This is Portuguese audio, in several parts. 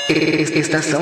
Estação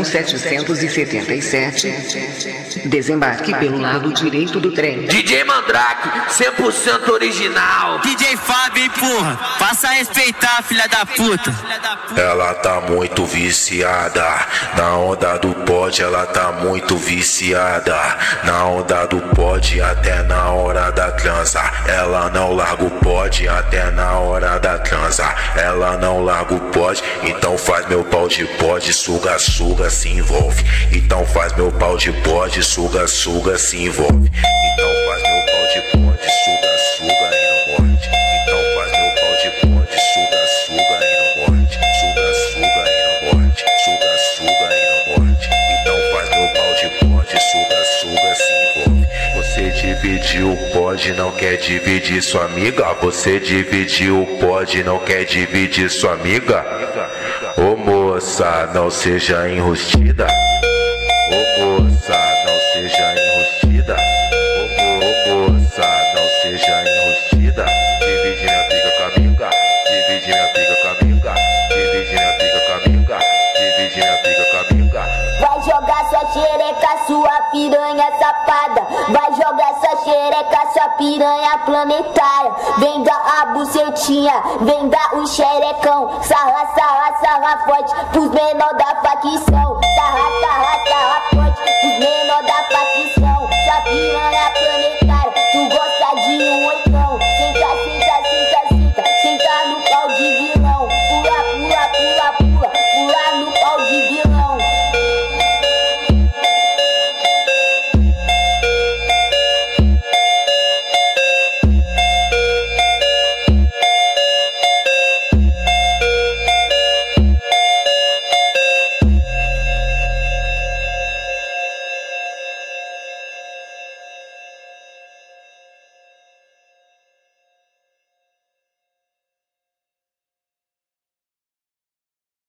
777. Desembarque pelo lado direito do trem. DJ Mandrake, 100% original. DJ Fábio, hein, porra? Passa a respeitar, filha da puta. Ela tá muito viciada. Na onda do pod, ela tá muito viciada. Na onda do pod, até na hora da transa. Ela não larga o pod, até na hora da transa. Ela não larga o pod, então faz meu pau de pod. Suga, suga, se envolve. Então faz meu pau de pod. Suga, suga, se envolve. Então faz meu pau de pod. Suga, suga e não morde. Então faz meu pau de pod. Suga, suga e não morde. Suga, suga e não morde. Suga, suga e não morde. Então faz meu pau de pod. Suga, suga, se envolve. Você dividiu o pod, não quer dividir sua amiga. Você dividiu o pod, não quer dividir sua amiga. Ô moça, não seja enrustida. Ô moça, não seja enrustida. Ô moça, não seja enrustida. Divide minha pica com a amiga. Divide minha pica com a amiga. Divide minha pica com a amiga. Divide minha pica com a amiga. Vai jogar sua xereca, sua piranha safada. Vai jogar sua xereca, sua piranha planetária. Vem dar a bucetinha, vem dar o xerecão. Sarra, sarra, sarra forte pros menor da facção. Sarra, sarra, sarra forte pros menor da facção.